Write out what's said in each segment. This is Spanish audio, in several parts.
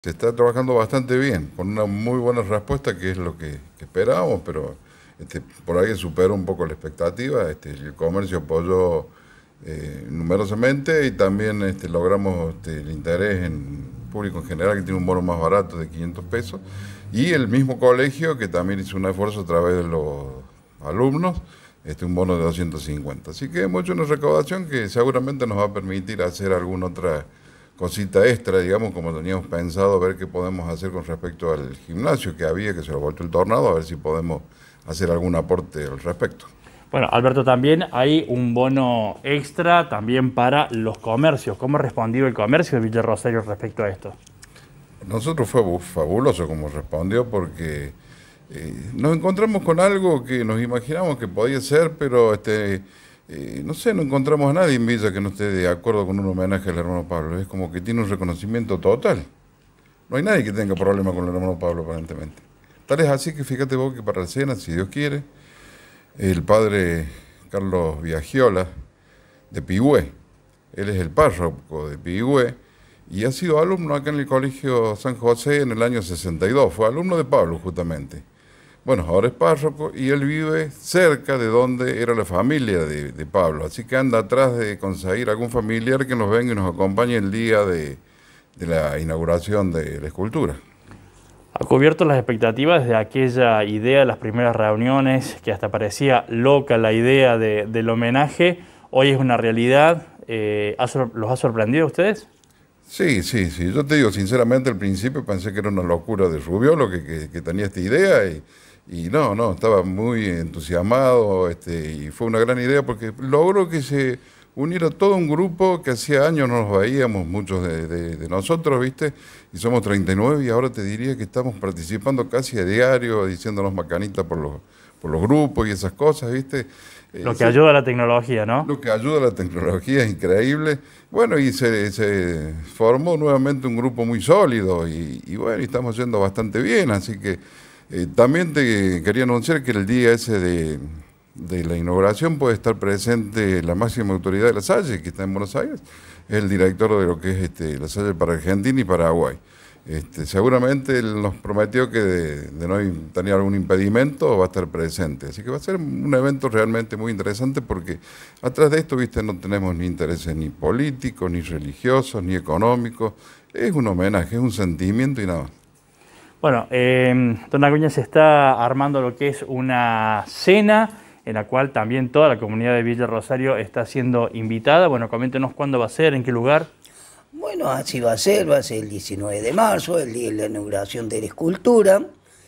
Se está trabajando bastante bien, con una muy buena respuesta, que es lo que esperábamos, pero por ahí superó un poco la expectativa. El comercio apoyó numerosamente y también logramos el interés en público en general, que tiene un bono más barato de 500 pesos, y el mismo colegio que también hizo un esfuerzo a través de los alumnos, un bono de 250. Así que hemos hecho una recaudación que seguramente nos va a permitir hacer alguna otra cosita extra, digamos, como teníamos pensado, ver qué podemos hacer con respecto al gimnasio que había, que se lo ha vuelto el tornado, a ver si podemos hacer algún aporte al respecto. Bueno, Alberto, también hay un bono extra también para los comercios. ¿Cómo ha respondido el comercio de Villa Rosario respecto a esto? Nosotros fue fabuloso como respondió, porque nos encontramos con algo que nos imaginamos que podía ser, pero no sé, no encontramos a nadie en Villa que no esté de acuerdo con un homenaje al hermano Pablo. Es como que tiene un reconocimiento total. No hay nadie que tenga problema con el hermano Pablo, aparentemente. Tal es así que fíjate vos que para la cena, si Dios quiere, el padre Carlos Viagiola de Pigüé, él es el párroco de Pigüé, y ha sido alumno acá en el Colegio San José en el año 62, fue alumno de Pablo justamente. Bueno, ahora es párroco y él vive cerca de donde era la familia de Pablo, así que anda atrás de conseguir algún familiar que nos venga y nos acompañe el día de la inauguración de la escultura. Ha cubierto las expectativas de aquella idea de las primeras reuniones, que hasta parecía loca la idea del homenaje. Hoy es una realidad. ¿Los ha sorprendido a ustedes? Sí, sí, sí. Yo te digo, sinceramente, al principio pensé que era una locura de Rubiolo que tenía esta idea y no, estaba muy entusiasmado, y fue una gran idea porque logró que se uniera todo un grupo que hacía años no nos veíamos, muchos de nosotros, ¿viste? Y somos 39 y ahora te diría que estamos participando casi a diario, diciéndonos macanitas por los grupos y esas cosas, ¿viste? Lo que ayuda a la tecnología, ¿no? Lo que ayuda a la tecnología es increíble. Bueno, y se formó nuevamente un grupo muy sólido y bueno, y estamos yendo bastante bien, así que también te quería anunciar que el día ese de la inauguración puede estar presente la máxima autoridad de la Salle, que está en Buenos Aires, es el director de lo que es la Salle para Argentina y Paraguay. Seguramente él nos prometió que de no tener algún impedimento va a estar presente, así que va a ser un evento realmente muy interesante porque atrás de esto, viste, no tenemos ni intereses ni políticos, ni religiosos, ni económicos, es un homenaje, es un sentimiento y nada más. Bueno, don Acuña, se está armando lo que es una cena en la cual también toda la comunidad de Villa Rosario está siendo invitada. Bueno, coméntenos cuándo va a ser, en qué lugar. Bueno, así va a ser el 19 de marzo, el día de la inauguración de la escultura,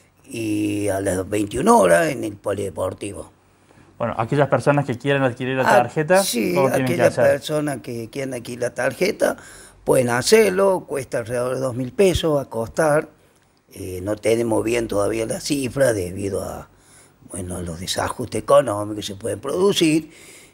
y a las 21 horas en el Polideportivo. Bueno, aquellas personas que quieran adquirir la tarjeta, sí, ¿cómo tienen que hacer? aquellas personas que quieran adquirir la tarjeta pueden hacerlo, cuesta alrededor de 2.000 pesos, va a costar. No tenemos bien todavía la cifra debido a los desajustes económicos que se pueden producir.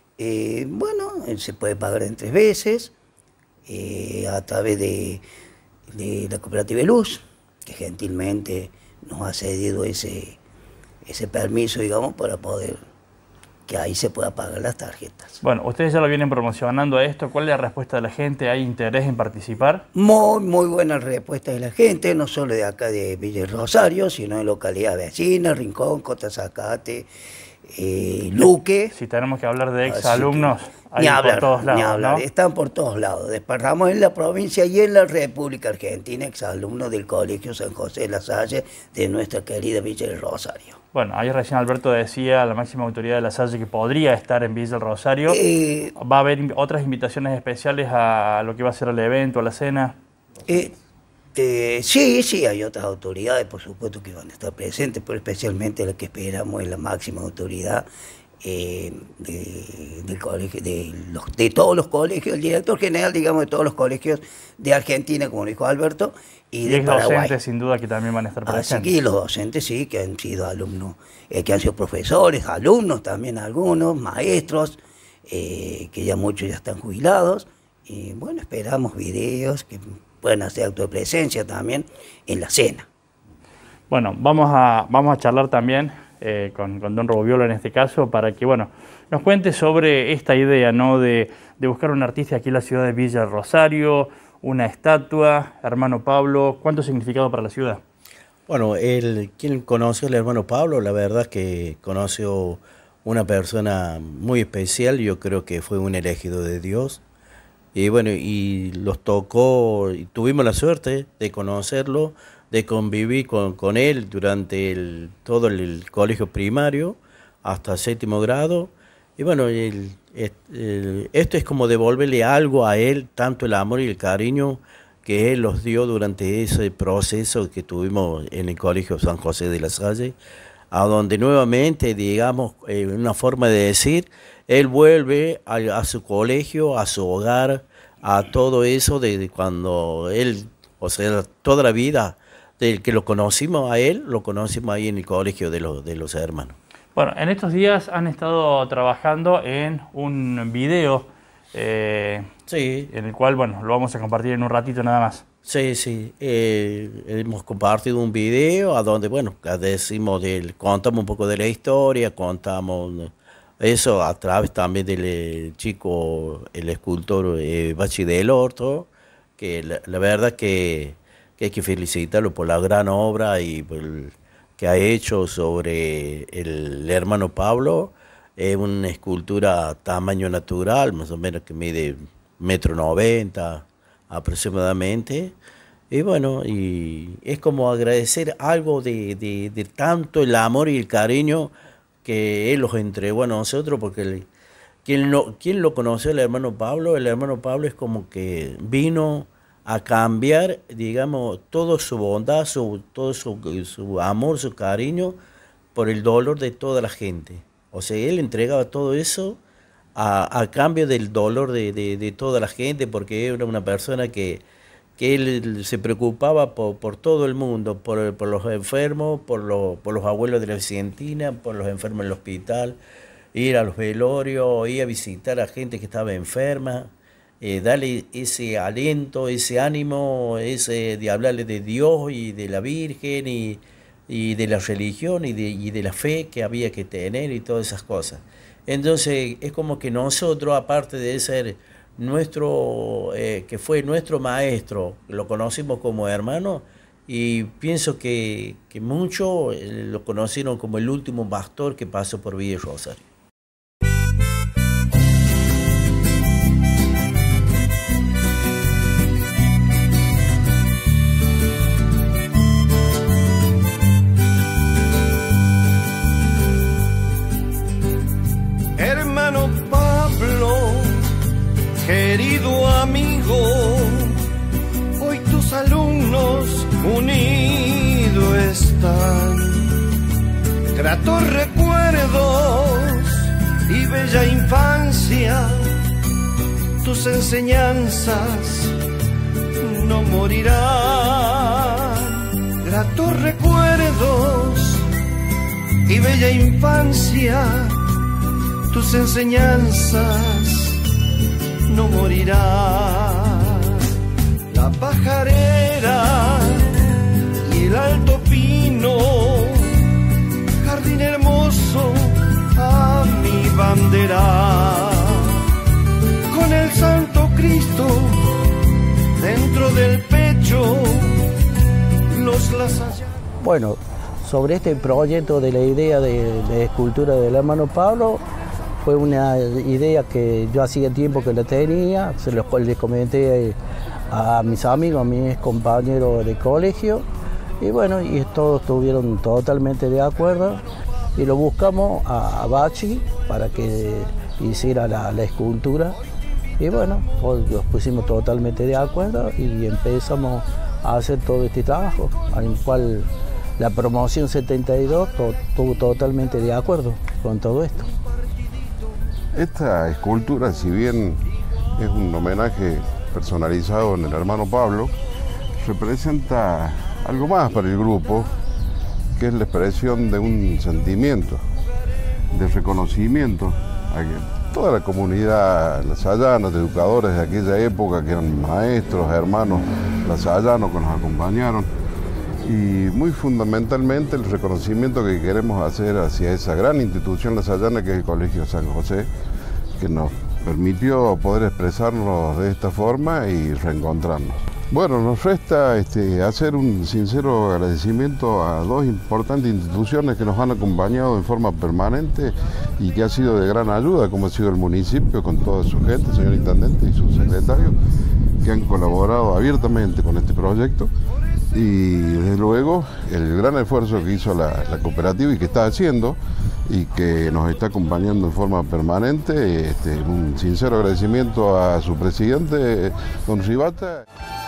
Se puede pagar en 3 veces. A través de la Cooperativa de Luz, que gentilmente nos ha cedido ese permiso, digamos, para poder que ahí se pueda pagar las tarjetas. Bueno, ustedes ya lo vienen promocionando a esto. ¿Cuál es la respuesta de la gente? ¿Hay interés en participar? Muy buena respuesta de la gente, no solo de acá de Villa Rosario, sino de localidades vecinas, Rincón, Cota Zacate, Luque. Si tenemos que hablar de exalumnos, hay por todos lados, ¿no? Están por todos lados. Desparramos en la provincia y en la República Argentina, exalumnos del Colegio San José de la Salle de nuestra querida Villa del Rosario. Bueno, ahí recién Alberto decía, la máxima autoridad de la Salle, que podría estar en Villa del Rosario. ¿Va a haber otras invitaciones especiales a lo que va a ser el evento, a la cena? Sí, hay otras autoridades, por supuesto, que van a estar presentes, pero especialmente la que esperamos es la máxima autoridad del colegio, de todos los colegios, el director general, digamos, de todos los colegios de Argentina, como dijo Alberto, y de Paraguay. Docentes, sin duda, que también van a estar presentes. Así que los docentes sí, que han sido alumnos, que han sido profesores, alumnos también algunos, maestros, que ya muchos ya están jubilados, y bueno, esperamos videos que pueden hacer acto de presencia también en la cena. Bueno, vamos a charlar también con don Rubiolo en este caso, para que nos cuente sobre esta idea, ¿no?, de buscar un artista aquí en la ciudad de Villa Rosario, una estatua. Hermano Pablo, ¿cuánto significado para la ciudad? Bueno, quien conoció al hermano Pablo, la verdad que conoció una persona muy especial, yo creo que fue un elegido de Dios. Y bueno, y los tocó, y tuvimos la suerte de conocerlo, de convivir con él durante todo el colegio primario, hasta 7º grado. Y bueno, esto es como devolverle algo a él, tanto el amor y el cariño que él los dio durante ese proceso que tuvimos en el Colegio San José de la Salle, a donde nuevamente, digamos, una forma de decir, él vuelve a su colegio, a su hogar, a todo eso de cuando él, o sea, toda la vida del que lo conocimos a él, lo conocimos ahí en el colegio de los hermanos. Bueno, en estos días han estado trabajando en un video Sí. en el cual, bueno, lo vamos a compartir en un ratito nada más. Sí, sí. Hemos compartido un video a donde, bueno, decimos contamos un poco de la historia, contamos eso a través también del chico, el escultor Bachi del Horto, que la verdad que hay que felicitarlo por la gran obra y por que ha hecho sobre el hermano Pablo. Es una escultura tamaño natural, más o menos que mide 1,90 m aproximadamente. Y bueno, y es como agradecer algo de tanto el amor y el cariño que él los entregó a nosotros, porque quien lo conoció al hermano Pablo es como que vino a cambiar, digamos, toda su bondad, todo su amor, su cariño, por el dolor de toda la gente. O sea, él entregaba todo eso a cambio del dolor de toda la gente, porque era una persona que él se preocupaba por todo el mundo, por los enfermos, por los abuelos de la Vicentina, por los enfermos en el hospital, ir a los velorios, ir a visitar a gente que estaba enferma, darle ese aliento, ese ánimo, de hablarle de Dios y de la Virgen y de la religión y de la fe que había que tener y todas esas cosas. Entonces es como que nosotros, aparte de ser que fue nuestro maestro, lo conocimos como hermano, y pienso que muchos lo conocieron como el último pastor que pasó por Villa Rosario. Hermano Pablo, querido amigo, hoy tus alumnos unidos están. Gratos recuerdos y bella infancia, tus enseñanzas no morirán. Gratos recuerdos y bella infancia, tus enseñanzas no morirán. La pajarera y el alto pino, jardín hermoso a mi bandera, con el Santo Cristo dentro del pecho, los lazos. Bueno, sobre este proyecto de la idea de la escultura del hermano Pablo, fue una idea que yo hacía tiempo que la tenía, les comenté a mis amigos, a mis compañeros de colegio, y bueno, y todos estuvieron totalmente de acuerdo, y lo buscamos a Bachi para que hiciera la escultura, y bueno, los pusimos totalmente de acuerdo y empezamos a hacer todo este trabajo, al cual la promoción 72 estuvo totalmente de acuerdo con todo esto. Esta escultura, si bien es un homenaje personalizado en el hermano Pablo, representa algo más para el grupo, que es la expresión de un sentimiento, de reconocimiento a toda la comunidad lasallana, de educadores de aquella época, que eran maestros, hermanos lasallanos que nos acompañaron, y muy fundamentalmente el reconocimiento que queremos hacer hacia esa gran institución lasallana que es el Colegio San José, que nos permitió poder expresarnos de esta forma y reencontrarnos. Bueno, nos resta hacer un sincero agradecimiento a dos importantes instituciones que nos han acompañado en forma permanente y que ha sido de gran ayuda, como ha sido el municipio con toda su gente, señor intendente y su secretario, que han colaborado abiertamente con este proyecto, y desde luego el gran esfuerzo que hizo la cooperativa y que está haciendo y que nos está acompañando en forma permanente. Un sincero agradecimiento a su presidente, don Ribata.